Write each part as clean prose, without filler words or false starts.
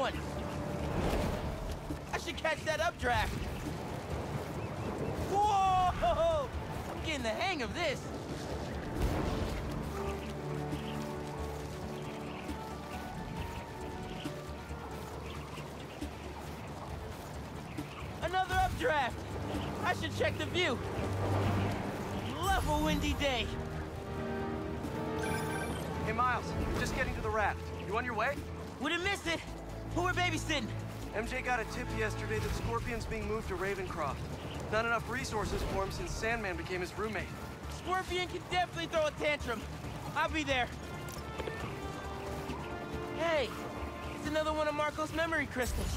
one! I should catch that updraft! Whoa! I'm getting the hang of this! Another updraft! I should check the view! Love a windy day! Hey, Miles, just getting to the raft. You on your way? Wouldn't miss it! Who we're babysitting? MJ got a tip yesterday that Scorpion's being moved to Ravencroft. Not enough resources for him since Sandman became his roommate. Scorpion can definitely throw a tantrum. I'll be there. Hey, it's another one of Marco's memory crystals.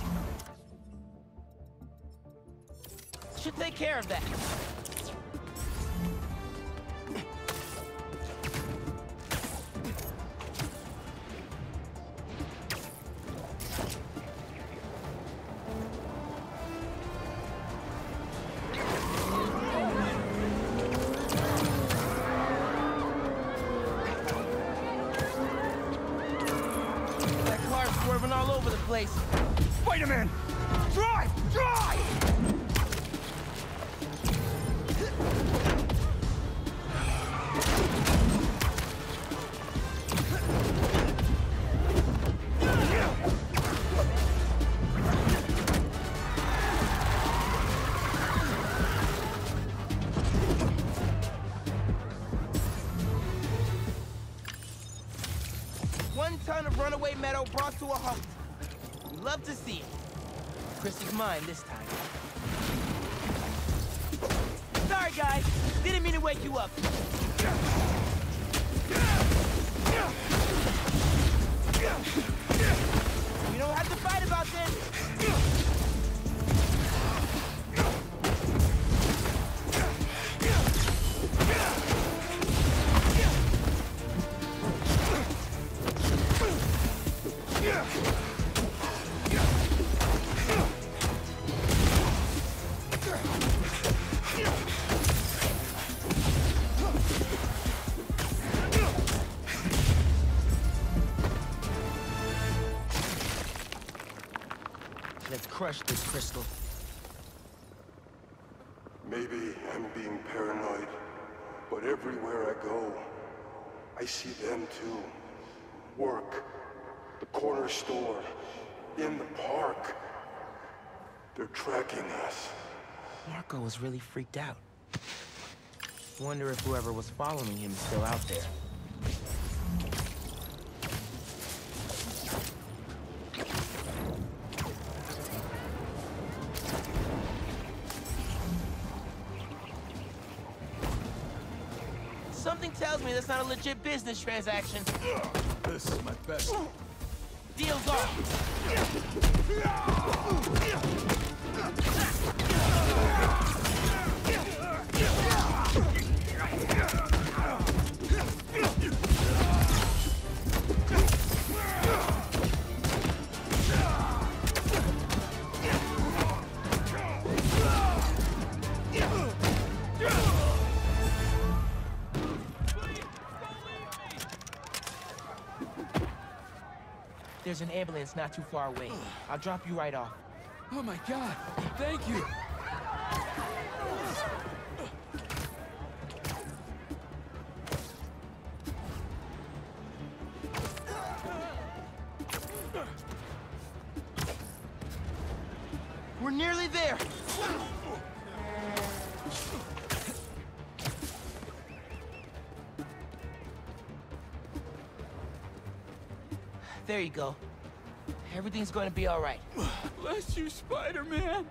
Should take care of that. Swerving all over the place. Spider-Man! Drive! Drive! One ton of runaway meadow brought to a halt. Love to see it. Chris is mine this time. Sorry, guys. Didn't mean to wake you up. We don't have to fight about this. Let's crush this crystal. Maybe I'm being paranoid, but everywhere I go, I see them too. Work, the corner store, in the park. They're tracking us. Marco was really freaked out. Wonder if whoever was following him is still out there. Something tells me that's not a legit business transaction. This is my best. Deal's off. There's an ambulance not too far away. I'll drop you right off. Oh my God! Thank you! We're nearly there. There you go. Everything's going to be all right. Bless you, Spider-Man!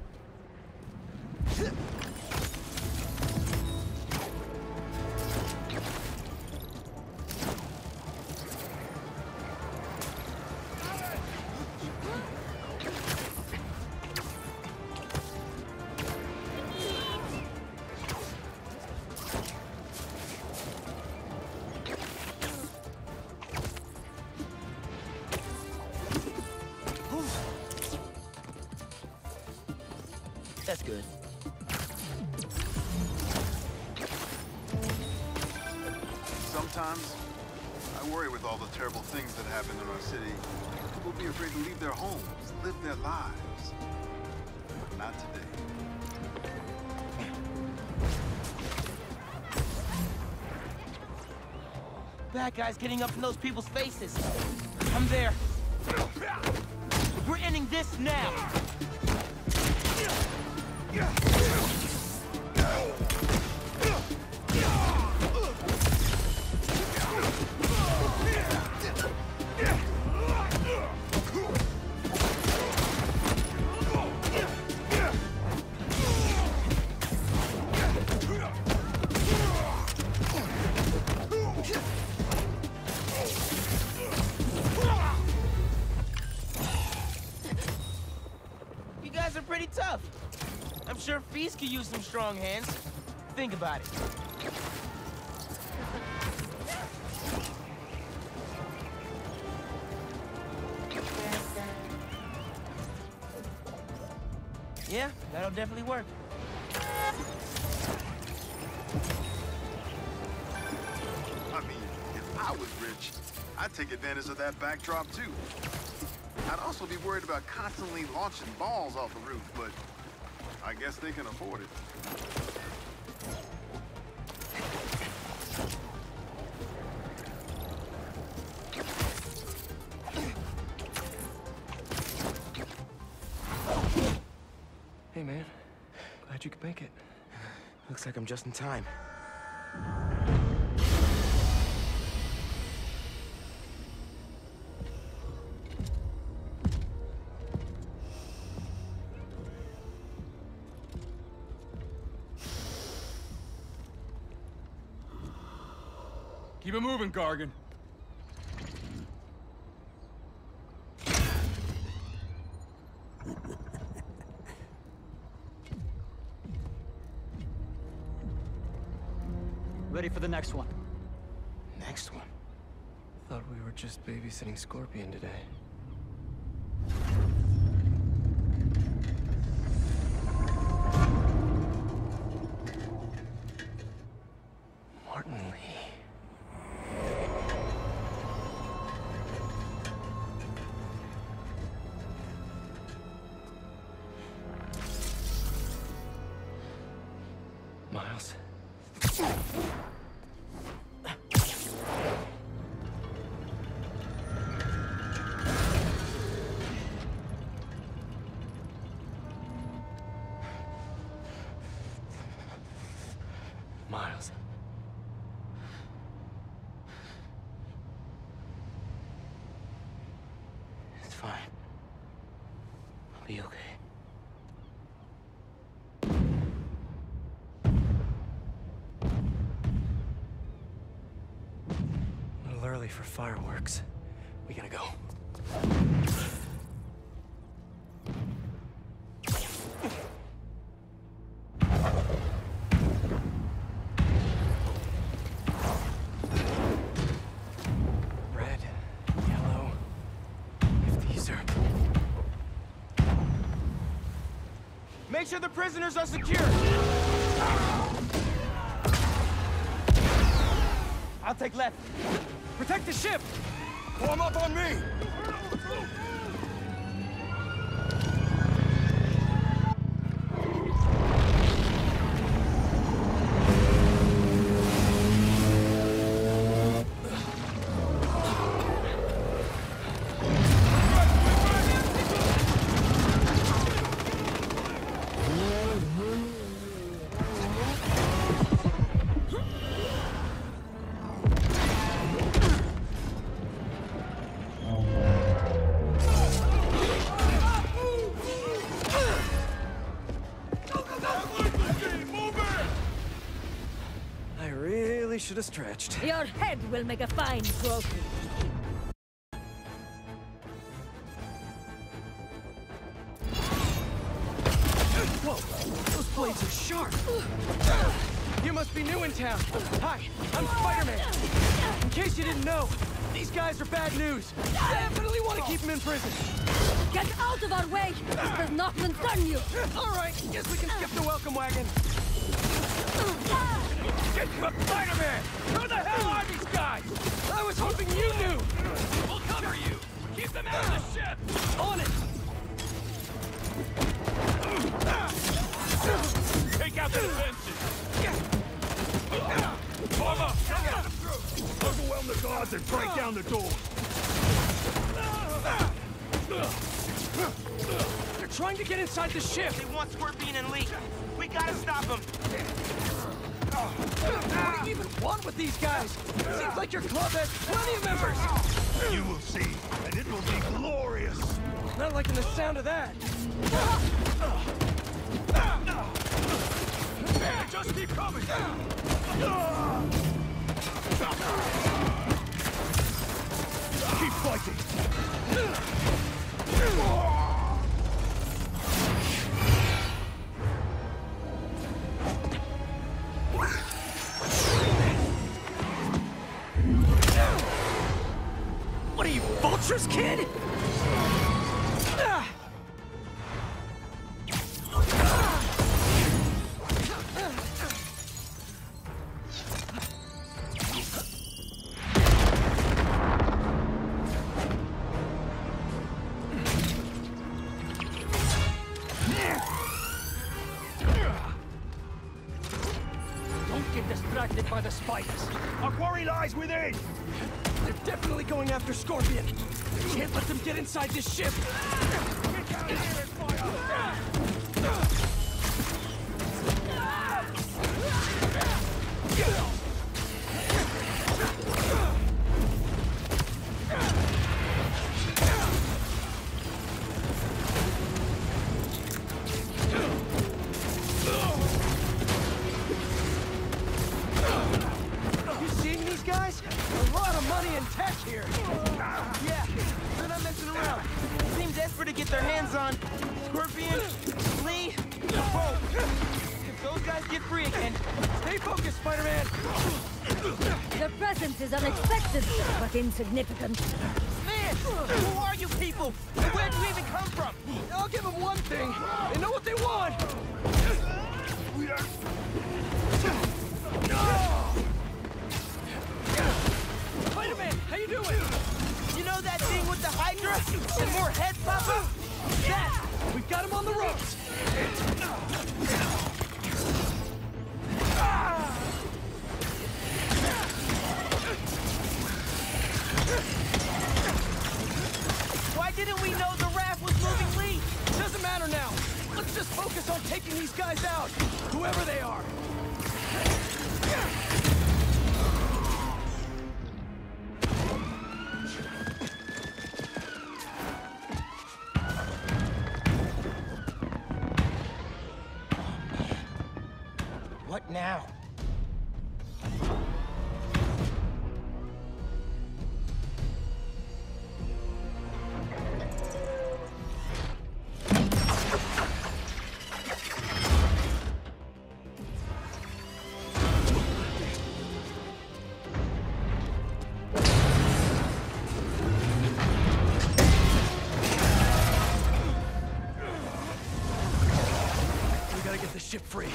That's good. Sometimes, I worry with all the terrible things that happen in our city. People be afraid to leave their homes, live their lives. But not today. Bad guys getting up in those people's faces. I'm there. We're ending this now. You guys are pretty tough. I'm sure Feast could use some strong hands. Think about it. Yeah, that'll definitely work. I mean, if I was rich, I'd take advantage of that backdrop too. I'd also be worried about constantly launching balls off the roof, but I guess they can afford it. Hey, man. Glad you could make it. Looks like I'm just in time. Keep it moving, Gargan. Ready for the next one. Next one. Thought we were just babysitting Scorpion today. Martin Lee. Miles. Miles. It's fine. I'll be okay. A little early for fireworks. We gotta go. Red, yellow. If these are... Make sure the prisoners are secure. I'll take left. Protect the ship! Form up on me! I really should have stretched. Your head will make a fine trophy. Whoa! Those blades are sharp! You must be new in town. Hi, I'm Spider-Man. In case you didn't know, these guys are bad news. Definitely want to keep them in prison. Get out of our way! This does not concern you! All right, guess we can skip the welcome wagon. Get Spider-Man! Who the hell are these guys? I was hoping you knew! We'll cover you. Keep them out of the ship! On it! Take out the defenses! Form up! Overwhelm the guards and break down the doors! They're trying to get inside the ship! They want Scorpion and Lee. We gotta stop them. What do you even want with these guys? Seems like your club has plenty of members! You will see, and it will be glorious! Not liking the sound of that. Just keep coming! Keep fighting! What are you, vultures, kid? Don't get distracted by the spikes. Our quarry lies within! They're definitely going after Scorpion. We can't let them get inside this ship. Get down here and fire! You seeing these guys? A lot of money and tech here. Yeah, they're not messing around. Seem desperate to get their hands on Scorpion, Lee, both. If those guys get free again, Stay focused, Spider-Man. Their presence is unexpected, but insignificant. man, who are you people? Where'd you even come from? I'll give them one thing. They know what they want. Spider-Man, how you doing? You know that thing with the Hydra? And more heads pop up? That! We've got him on the ropes. Why didn't we know the raft was moving Lee? Doesn't matter now. Let's just focus on taking these guys out, whoever they are. What now? We gotta get the ship free.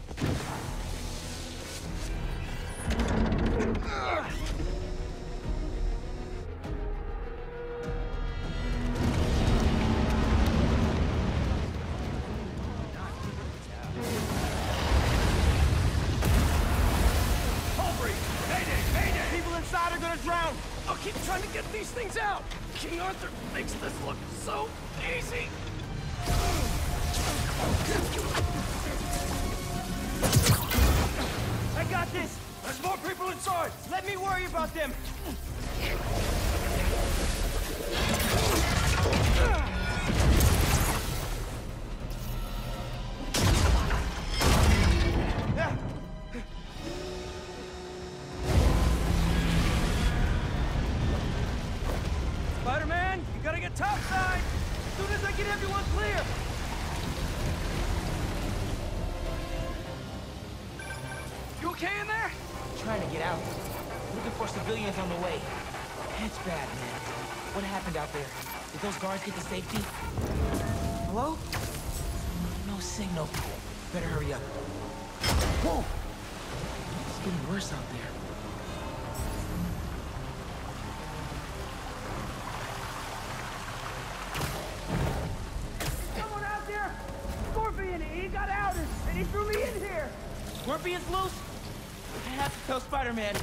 People inside are gonna drown! I'll keep trying to get these things out. King Arthur makes this look so easy. I got this! There's more people inside. Let me worry about them! Spider-Man, you gotta get topside. As soon as I get everyone clear! You okay in there? Trying to get out. Looking for civilians on the way. It's bad, man. What happened out there? Did those guards get to safety? Hello? No signal. Better hurry up. Whoa! It's getting worse out there. Scorpion's loose? I have to tell Spider-Man.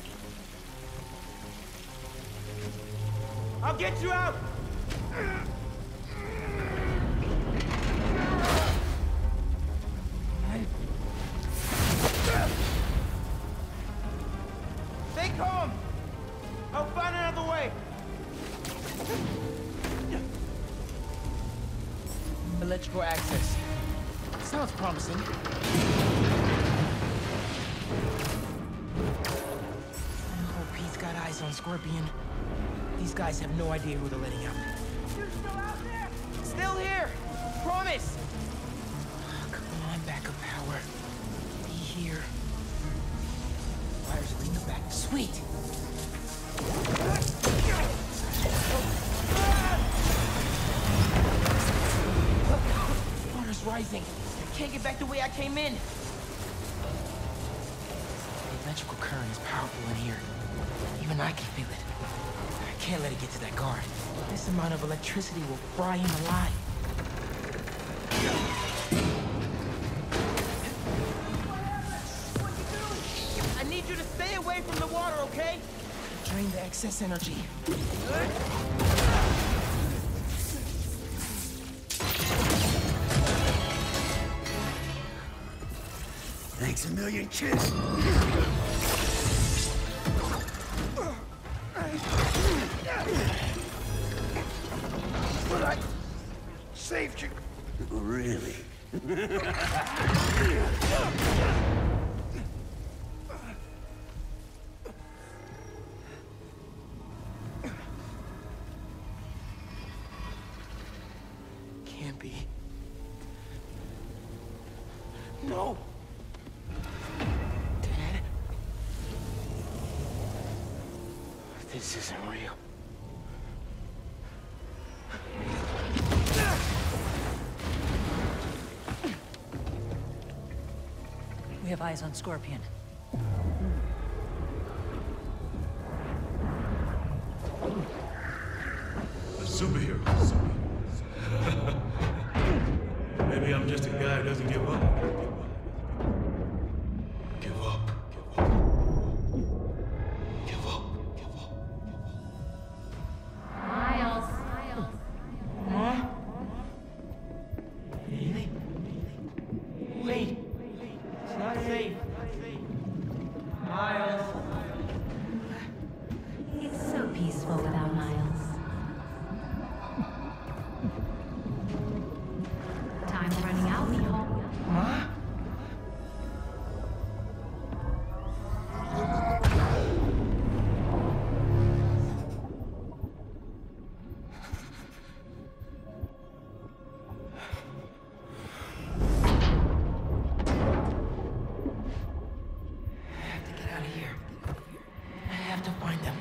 I'll get you out! Stay calm! I'll find another way! Electrical access. Sounds promising. I hope he's got eyes on Scorpion. These guys have no idea who they're letting out. You're still out there? Still here! Promise! Oh, come on, backup power. Be here. Wires leading the back. Sweet! Water's rising. I can't get back the way I came in. The electrical current is powerful in here. Even I can feel it. I can't let it get to that guard. This amount of electricity will fry him alive. I need you to stay away from the water, okay? Drain the excess energy. Thanks a million, kid. But I saved you. Really? Can't be. No! Dad? This isn't real. We have eyes on Scorpion. A superhero. Maybe I'm just a guy who doesn't give up. Give up. Give up. Give up. Miles. Huh? Really? Wait. It's not safe. Miles. It's so peaceful without Miles. Time's running out, mijo. Huh? I have to get out of here. I have to find them.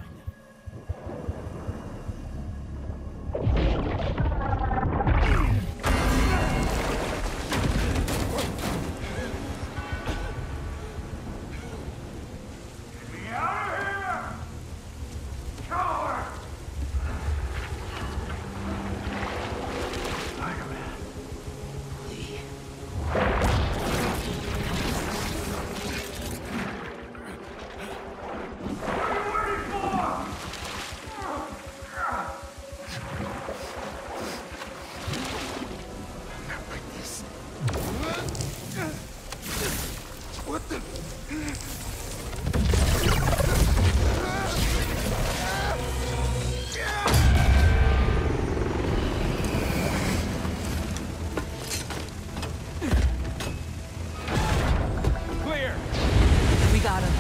Clear! We got him.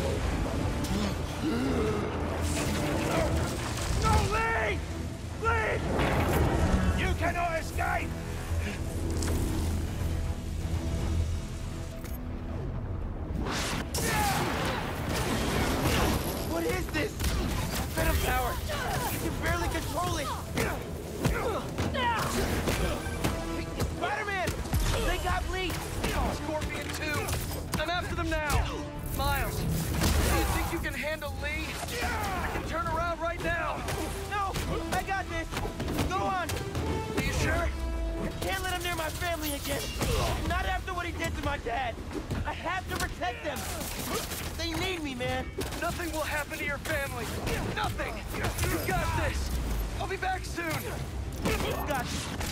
No, Lee! Lee! You cannot escape! What is this? Venom power! You can barely control it! Spider-Man! They got Lee! Scorpion 2! I'm after them now! Miles, do you think you can handle Lee? I can turn around right now! No! I got this! Go on! Are you sure? I can't let him near my family again! Not after what what he did to my dad. I have to protect them. They need me, man. Nothing will happen to your family. Nothing. You got this. I'll be back soon. Got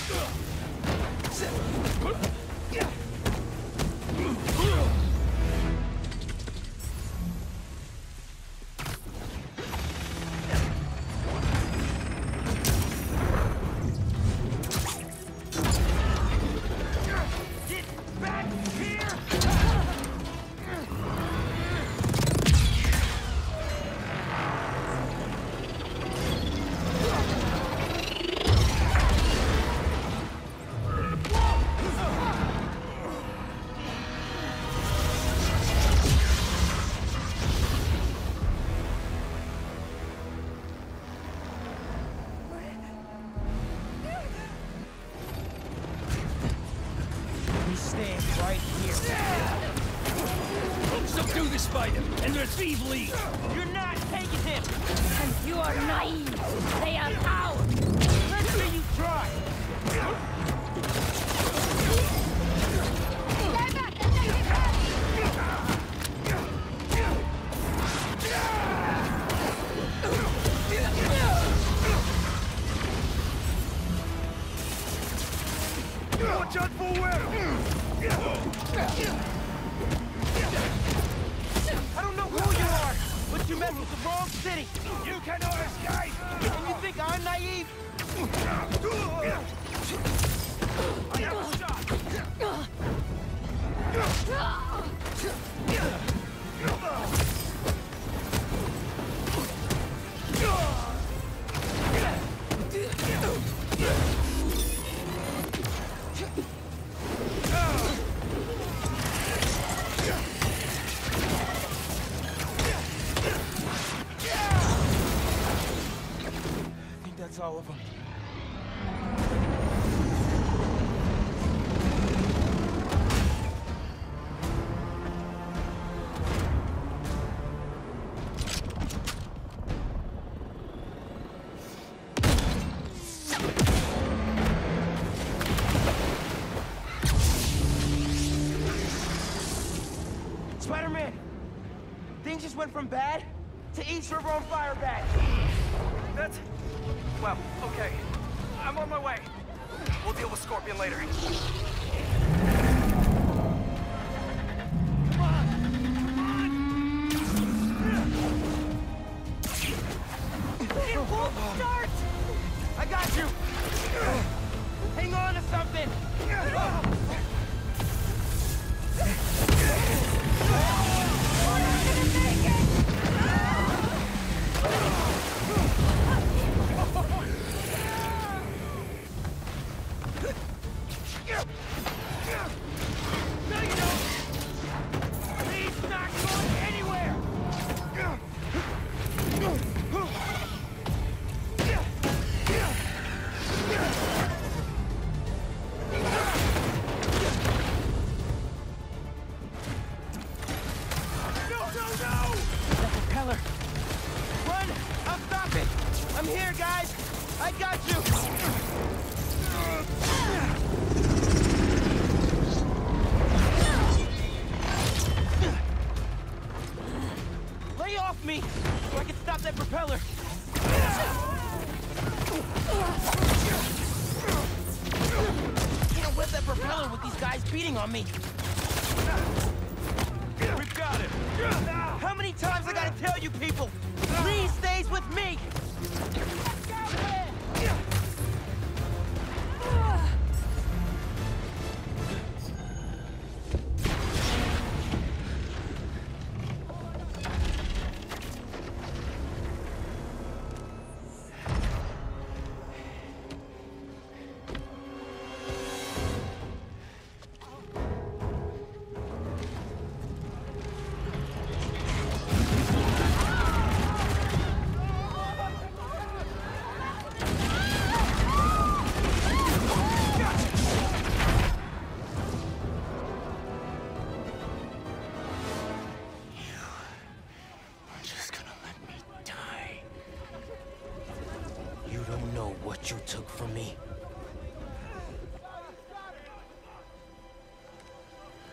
Subdue the spider and retrieve Lee. You're not taking him. And you are naive. They are ours. Let's see you try. Watch out for where? I don't know who you are, but you messed with the wrong city. You cannot escape! And you think I'm naive? I have a shot! I think that's all of them. Spider-Man! Things just went from bad to East River on fire bad. That's... well, okay. I'm on my way. We'll deal with Scorpion later. It won't start! I got you! Hang on to something! No, you don't! He's not going anywhere! That propeller! Run! I'll stop it! I'm here, guys! I got you! Lay off me! So I can stop that propeller! Can't whip that propeller with these guys beating on me! We've got him! How many times I gotta tell you people? Lee stays with me! What you took from me.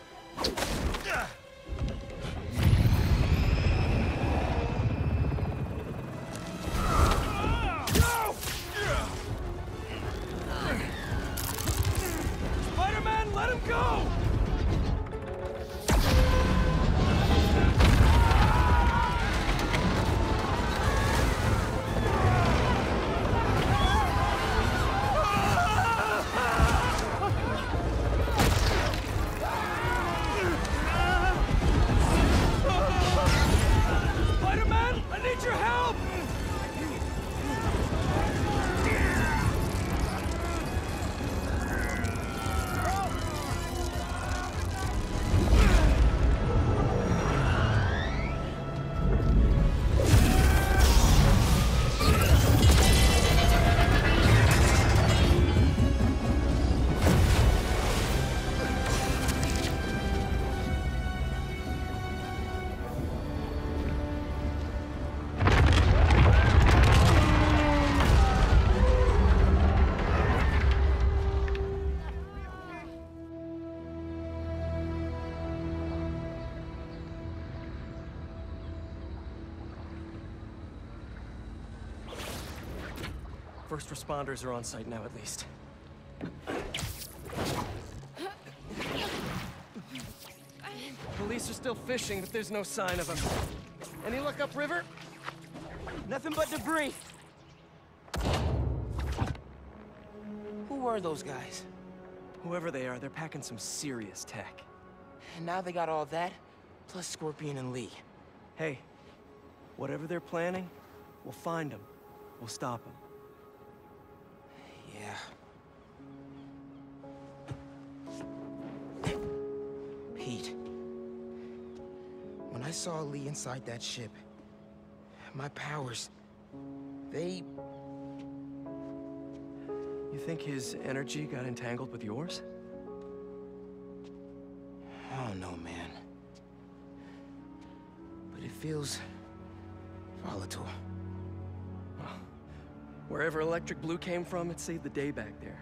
First responders are on site now, at least. Police are still fishing, but there's no sign of them. Any luck upriver? Nothing but debris. Who were those guys? Whoever they are, they're packing some serious tech. And now they got all that, plus Scorpion and Lee. Hey, whatever they're planning, we'll find them. We'll stop them. Yeah. Pete. When I saw Lee inside that ship, my powers, they... You think his energy got entangled with yours? I don't know, man. But it feels... volatile. Well, wherever Electric Blue came from, it saved the day back there.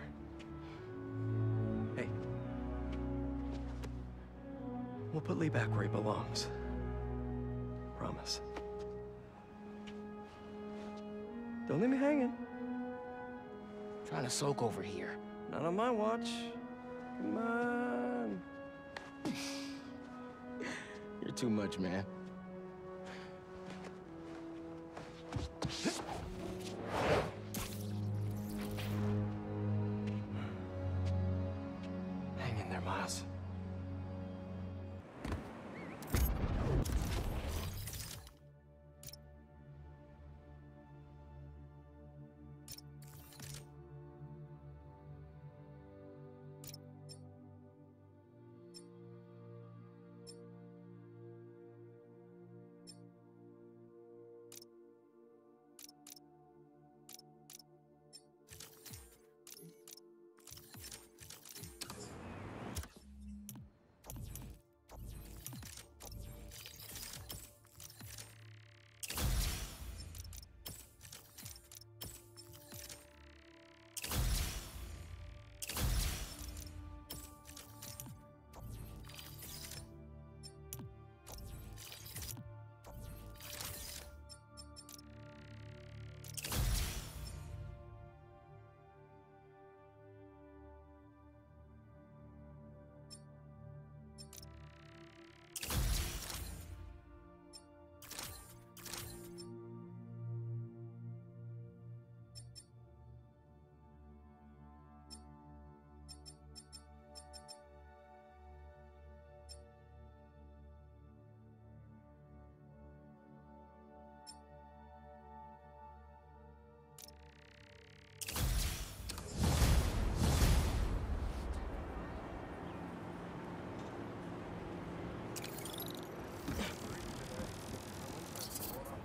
Hey. We'll put Lee back where he belongs. Promise. Don't leave me hanging. Trying to soak over here. Not on my watch. Come on. You're too much, man. Hang in there, Miles.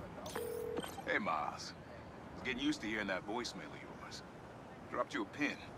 Hey, Miles. I was getting used to hearing that voicemail of yours. Dropped you a pin.